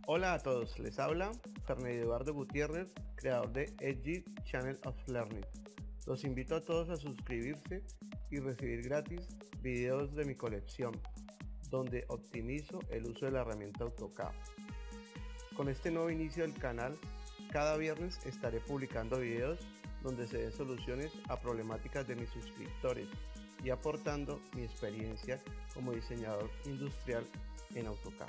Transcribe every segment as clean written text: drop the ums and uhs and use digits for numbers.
Hola a todos, les habla Fernando Eduardo Gutiérrez, creador de Edgy Channel of Learning. Los invito a todos a suscribirse y recibir gratis videos de mi colección, donde optimizo el uso de la herramienta AutoCAD. Con este nuevo inicio del canal, cada viernes estaré publicando videos donde se den soluciones a problemáticas de mis suscriptores y aportando mi experiencia como diseñador industrial en AutoCAD.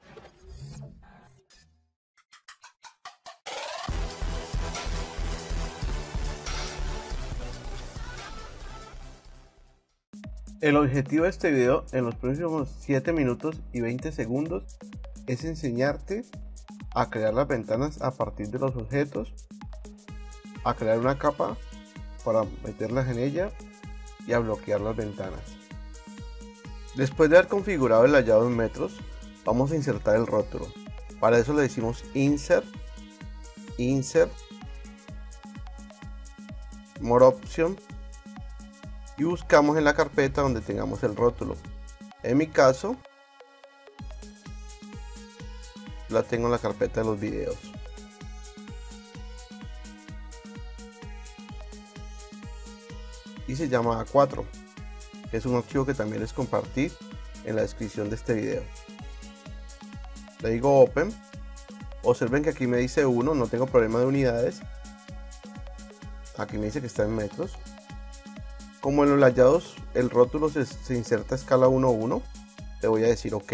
El objetivo de este video en los próximos 7 minutos y 20 segundos es enseñarte a crear las ventanas a partir de los objetos, a crear una capa para meterlas en ella y a bloquear las ventanas. Después de haber configurado el layout en metros, vamos a insertar el rótulo. Para eso le decimos Insert, More Option y buscamos en la carpeta donde tengamos el rótulo. En mi caso, la tengo en la carpeta de los videos. Y se llama A4, que es un archivo que también les compartí en la descripción de este video. Le digo Open. Observen que aquí me dice 1, no tengo problema de unidades. Aquí me dice que está en metros. Como en los layouts el rótulo se inserta a escala 1:1, le voy a decir OK.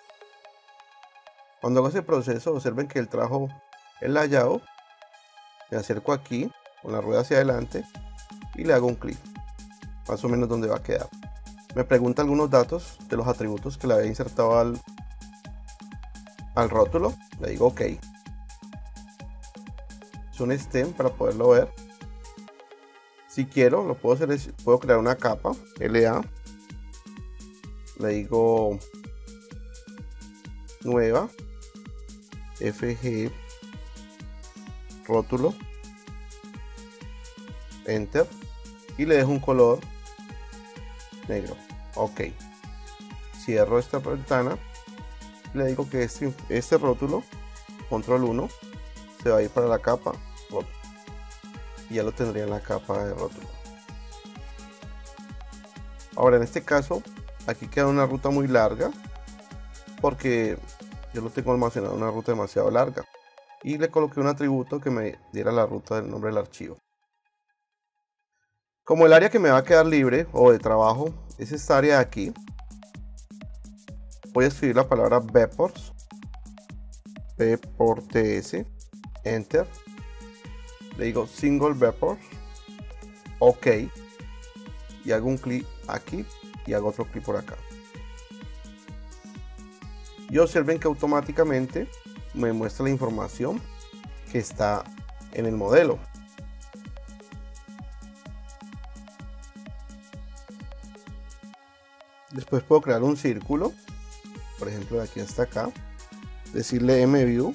Cuando hago ese proceso, observen que él trajo el layout. Me acerco aquí con la rueda hacia adelante y le hago un clic, más o menos donde va a quedar. Me pregunta algunos datos de los atributos que le había insertado al rótulo. Le digo OK. Es un stem para poderlo ver. Si quiero, lo puedo hacer, puedo crear una capa LA. Le digo nueva FG rótulo, Enter, y le dejo un color negro. OK. Cierro esta ventana. Le digo que este rótulo, control 1, se va a ir para la capa rótulo. Y ya lo tendría en la capa de rótulo. Ahora en este caso, aquí queda una ruta muy larga, porque yo lo tengo almacenado en una ruta demasiado larga. Y le coloqué un atributo que me diera la ruta del nombre del archivo. Como el área que me va a quedar libre o de trabajo es esta área de aquí, voy a escribir la palabra Vapors, P por TS, Enter. Le digo Single Vapor, OK, y hago un clic aquí y hago otro clic por acá. Y observen que automáticamente me muestra la información que está en el modelo. Después puedo crear un círculo, por ejemplo de aquí hasta acá, decirle MV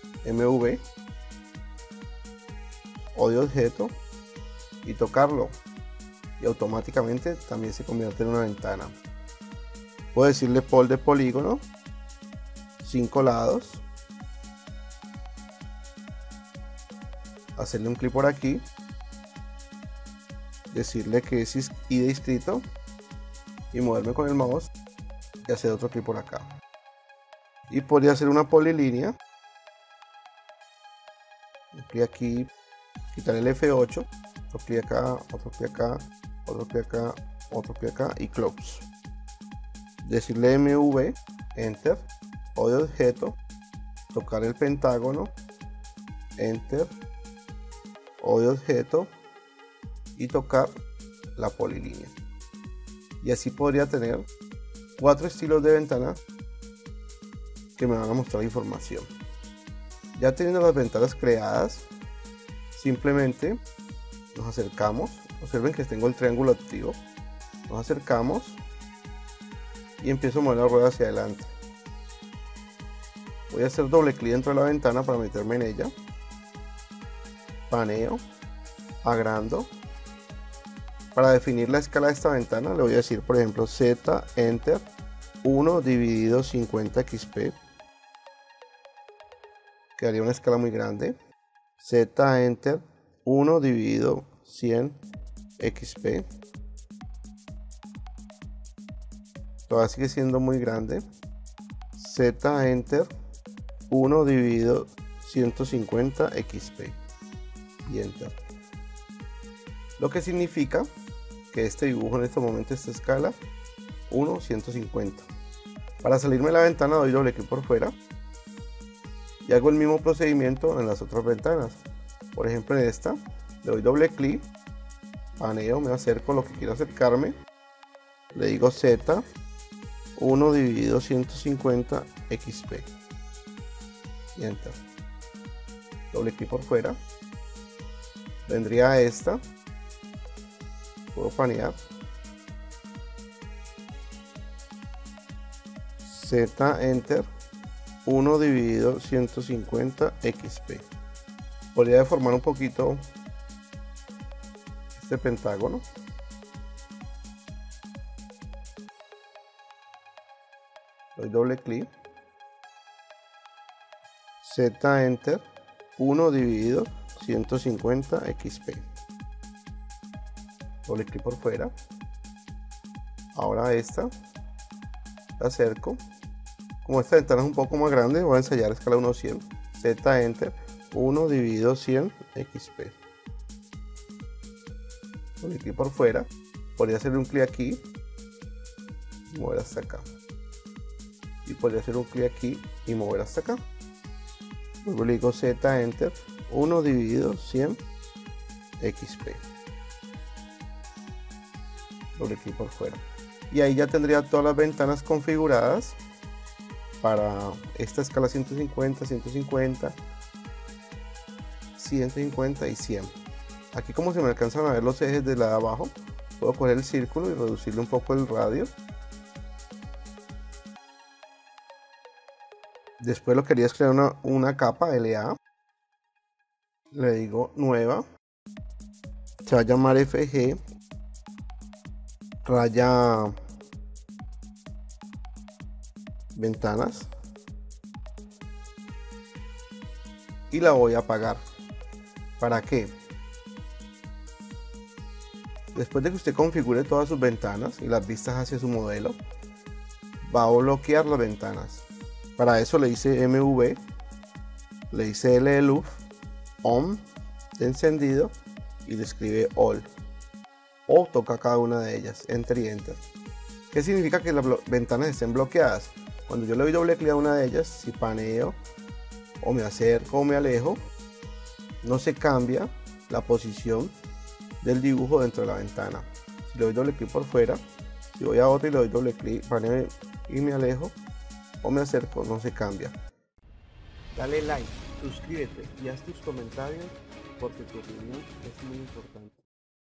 o de objeto y tocarlo, y automáticamente también se convierte en una ventana. Puedo decirle pol de polígono, 5 lados, hacerle un clic por aquí, decirle que es y de distrito y moverme con el mouse y hacer otro clic por acá. Y podría hacer una polilínea, aquí quitar el F8, otro clic acá, otro clic acá, otro clic acá, otro clic acá y close. Decirle MV, Enter, o de objeto, tocar el pentágono, Enter, o de objeto y tocar la polilínea. Y así podría tener 4 estilos de ventana que me van a mostrar información. Ya teniendo las ventanas creadas, simplemente nos acercamos. Observen que tengo el triángulo activo. Nos acercamos y empiezo a mover la rueda hacia adelante. Voy a hacer doble clic dentro de la ventana para meterme en ella. Paneo, agrando. Para definir la escala de esta ventana le voy a decir, por ejemplo, Z, Enter, 1 dividido 50 XP. quedaría una escala muy grande. Z enter 1 dividido 100 XP. Todavía sigue siendo muy grande. Z enter 1 dividido 150 XP y enter. Lo que significa que este dibujo en este momento, esta escala 1 150. Para salirme de la ventana doy doble clic por fuera y hago el mismo procedimiento en las otras ventanas. Por ejemplo, en esta le doy doble clic, paneo, me acerco a lo que quiero acercarme, le digo Z 1 dividido 150 XP y enter. Doble clic por fuera, vendría a esta, puedo panear, Z enter 1 dividido 150 XP. Podría deformar un poquito este pentágono. Doy doble clic, Z enter 1 dividido 150 XP. Doble clic por fuera. Ahora esta la acerco. Como esta ventana es un poco más grande, voy a ensayar a escala 1 a 100. Z enter 1 dividido 100 XP. Doble clic por fuera. Podría hacer un clic aquí y mover hasta acá. Y podría hacer un clic aquí y mover hasta acá. Luego le digo Z enter 1 dividido 100 XP. Doble clic por fuera. Y ahí ya tendría todas las ventanas configuradas para esta escala 150, 150, 150 y 100. Aquí, como se me alcanzan a ver los ejes de la de abajo, puedo coger el círculo y reducirle un poco el radio. Después lo quería es crear una capa LA. Le digo nueva. Se va a llamar FG raya ventanas. Y la voy a apagar. ¿Para qué? Después de que usted configure todas sus ventanas y las vistas hacia su modelo, va a bloquear las ventanas. Para eso le hice MV, le hice L de luz, ON de encendido y le escribe All. O toca cada una de ellas, Enter y Enter. ¿Qué significa que las ventanas estén bloqueadas? Cuando yo le doy doble clic a una de ellas, si paneo o me acerco o me alejo, no se cambia la posición del dibujo dentro de la ventana. Si le doy doble clic por fuera, si voy a otra y le doy doble clic, paneo y me alejo o me acerco, no se cambia. Dale like, suscríbete y haz tus comentarios porque tu opinión es muy importante.